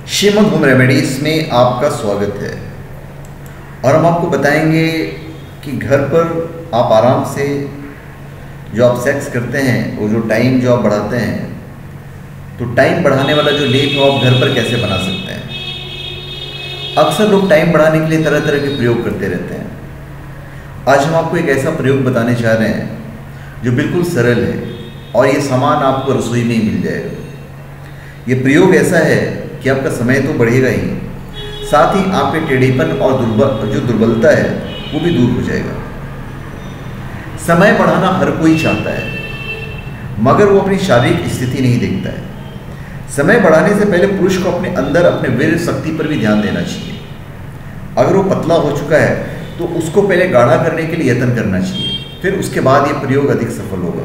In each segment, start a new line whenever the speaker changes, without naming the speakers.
Shrimad home remedies में आपका स्वागत है। और हम आपको बताएंगे कि घर पर आप आराम से जो आप सेक्स करते हैं, वो जो टाइम जो आप बढ़ाते हैं, तो टाइम बढ़ाने वाला जो लेप है आप घर पर कैसे बना सकते हैं। अक्सर लोग टाइम बढ़ाने के लिए तरह तरह के प्रयोग करते रहते हैं। आज हम आपको एक ऐसा प्रयोग बताने जा रहे हैं जो बिल्कुल सरल है और ये सामान आपको रसोई में ही मिल जाएगा। ये प्रयोग ऐसा है कि आपका समय तो बढ़ेगा ही, साथ ही आपके टेढ़ेपन और जो दुर्बलता है वो भी दूर हो जाएगा। समय बढ़ाना हर कोई चाहता है, मगर वो अपनी शारीरिक स्थिति नहीं देखता है। समय बढ़ाने से पहले पुरुष को अपने अंदर अपने वीर शक्ति पर भी ध्यान देना चाहिए। अगर वो पतला हो चुका है तो उसको पहले गाढ़ा करने के लिए यत्न करना चाहिए, फिर उसके बाद ये प्रयोग अधिक सफल होगा।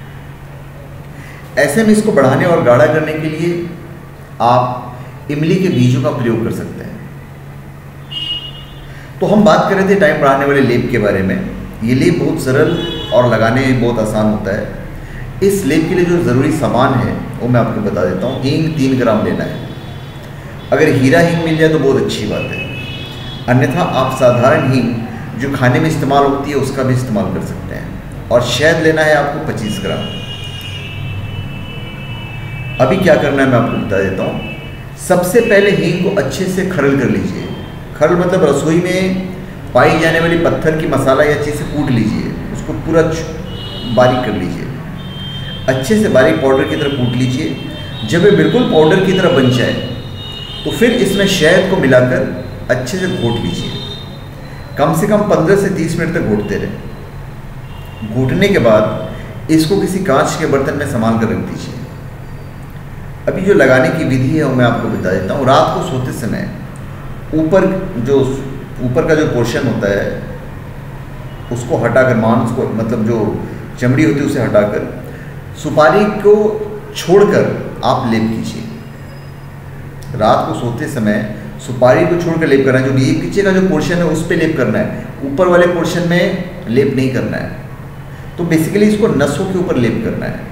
ऐसे में इसको बढ़ाने और गाढ़ा करने के लिए आप इमली के बीजों का प्रयोग कर सकते हैं। तो हम बात कर रहे थे टाइम बढ़ाने वाले लेप के बारे में। ये लेप बहुत सरल और लगाने में बहुत आसान होता है। इस लेप के लिए जो ज़रूरी सामान है वो मैं आपको बता देता हूँ। हींग 3 ग्राम लेना है। अगर हीरा हींग मिल जाए तो बहुत अच्छी बात है, अन्यथा आप साधारण हींग जो खाने में इस्तेमाल होती है उसका भी इस्तेमाल कर सकते हैं। और शहद लेना है आपको 25 ग्राम। अभी क्या करना है मैं आपको बता देता हूँ। सबसे पहले हींग को अच्छे से खरल कर लीजिए। खरल मतलब रसोई में पाई जाने वाली पत्थर की मसाला या चीज़ से कूट लीजिए, उसको पूरा बारीक कर लीजिए। अच्छे से बारीक पाउडर की तरह कूट लीजिए। जब ये बिल्कुल पाउडर की तरह बन जाए तो फिर इसमें शहद को मिलाकर अच्छे से घोट लीजिए। कम से कम 15 से 30 मिनट तक घोटते रहें। घोटने के बाद इसको किसी कांच के बर्तन में संभाल कर रख दीजिए। अभी जो लगाने की विधि है वो मैं आपको बता देता हूँ। रात को सोते समय ऊपर का जो पोर्शन होता है उसको हटाकर, मांस को मतलब जो चमड़ी होती है उसे हटाकर सुपारी को छोड़कर आप लेप कीजिए। रात को सोते समय सुपारी को छोड़कर लेप करना है। जो ये पीछे का जो पोर्शन है उस पर लेप करना है, ऊपर वाले पोर्शन में लेप नहीं करना है। तो बेसिकली इसको नसों के ऊपर लेप करना है।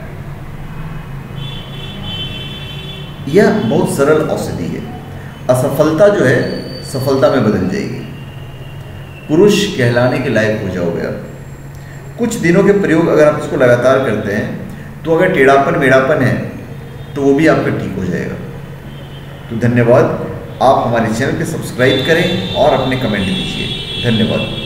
यह बहुत सरल औषधि है। असफलता जो है सफलता में बदल जाएगी। पुरुष कहलाने के लायक हो जाओगे आप। कुछ दिनों के प्रयोग अगर आप इसको लगातार करते हैं तो अगर टेढ़ापन मेढ़ापन है तो वो भी आपका ठीक हो जाएगा। तो धन्यवाद। आप हमारे चैनल पे सब्सक्राइब करें और अपने कमेंट दीजिए। धन्यवाद।